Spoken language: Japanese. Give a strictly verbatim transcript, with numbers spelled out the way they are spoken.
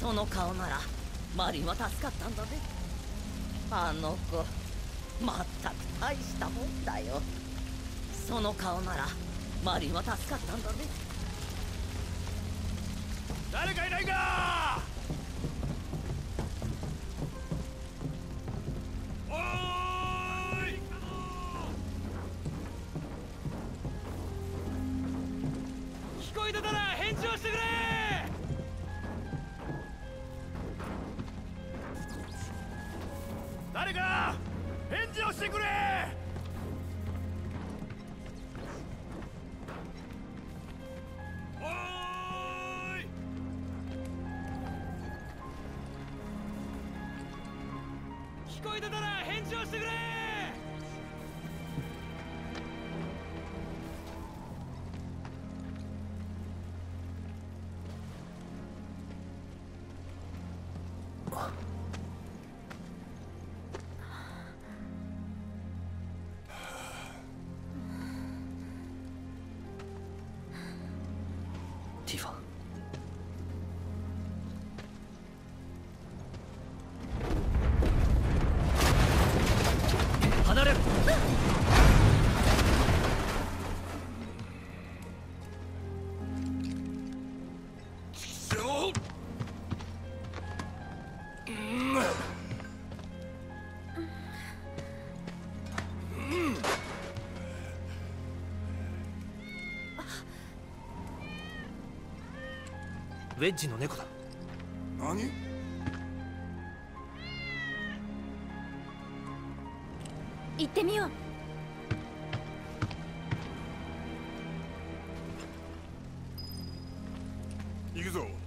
その顔ならマリンは助かったんだね。あの子まったく大したもんだよ。その顔ならマリンは助かったんだね。 誰かいないか。おーい、聞こえてたら返事をしてくれ。誰か返事をしてくれ。おーい、聞こえてたら返事をしてくれ。 ティファ、離れろ。ウェッジの猫だ。 何？ 行ってみよう。 行くぞ。